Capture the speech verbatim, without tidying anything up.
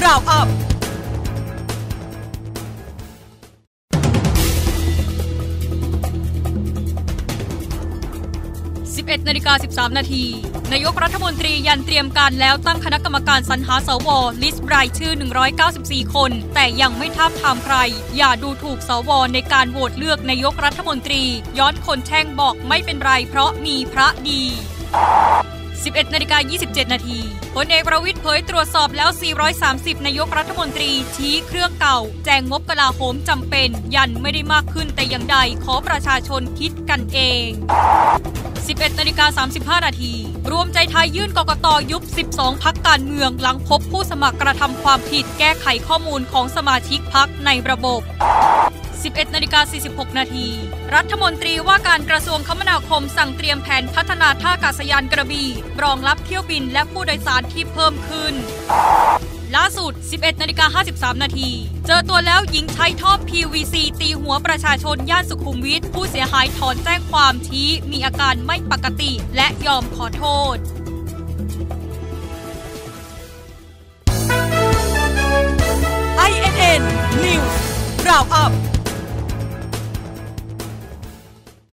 Round Upสิบเอ็ดนาฬิกาสิบสามนาทีนายกรัฐมนตรียันเตรียมการแล้วตั้งคณะกรรมการสรรหาสวลิสต์รายชื่อหนึ่งร้อยเก้าสิบสี่คนแต่ยังไม่ทาบทามใครอย่าดูถูกสวในการโหวตเลือกนายกรัฐมนตรีย้อนคนแช่งบอกไม่เป็นไรเพราะมีพระดีสิบเอ็ดนาฬิกายี่สิบเจ็ดนาทีพลเอกประวิตรเผยตรวจสอบแล้วสี่ร้อยสามสิบนายกรัฐมนตรีชี้เครื่องเก่าแจงงบกลาโหมจำเป็นยันไม่ได้มากขึ้นแต่อย่างใดขอประชาชนคิดกันเองสิบเอ็ดนาฬิกาสามสิบห้านาทีรวมใจไทยยื่นกกต.ยุบสิบสองพรรคการเมืองหลังพบผู้สมัครกระทำความผิดแก้ไขข้อมูลของสมาชิกพรรคในระบบสิบเอ็ดนาฬิกาสี่สิบหกนาทีรัฐมนตรีว่าการกระทรวงคมนาคมสั่งเตรียมแผนพัฒนาท่าอากาศยานกระบี่รองรับเที่ยวบินและผู้โดยสารที่เพิ่มขึ้นล่าสุด สิบเอ็ดนาฬิกาห้าสิบสามนาทีเจอตัวแล้วหญิงใช้ท่อ พี วี ซี ตีหัวประชาชนย่านสุขุมวิทผู้เสียหายถอนแจ้งความชี้มีอาการไม่ปกติและยอมขอโทษ ไอ เอ็น เอ็น News Round Up